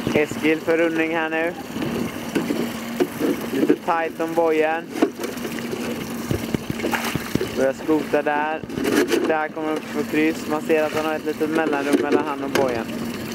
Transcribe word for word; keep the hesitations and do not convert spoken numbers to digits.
Eskil för rundning här nu. Lite tight om bojen. Börjar skota där. Där kommer upp för kryss. Man ser att han har ett litet mellanrum mellan han och bojen.